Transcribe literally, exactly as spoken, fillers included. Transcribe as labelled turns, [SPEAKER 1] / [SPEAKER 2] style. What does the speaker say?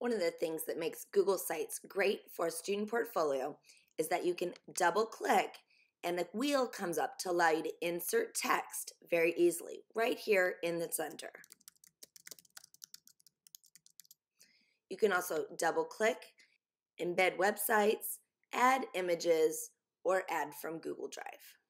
[SPEAKER 1] One of the things that makes Google Sites great for a student portfolio is that you can double click and a wheel comes up to allow you to insert text very easily right here in the center. You can also double click, embed websites, add images, or add from Google Drive.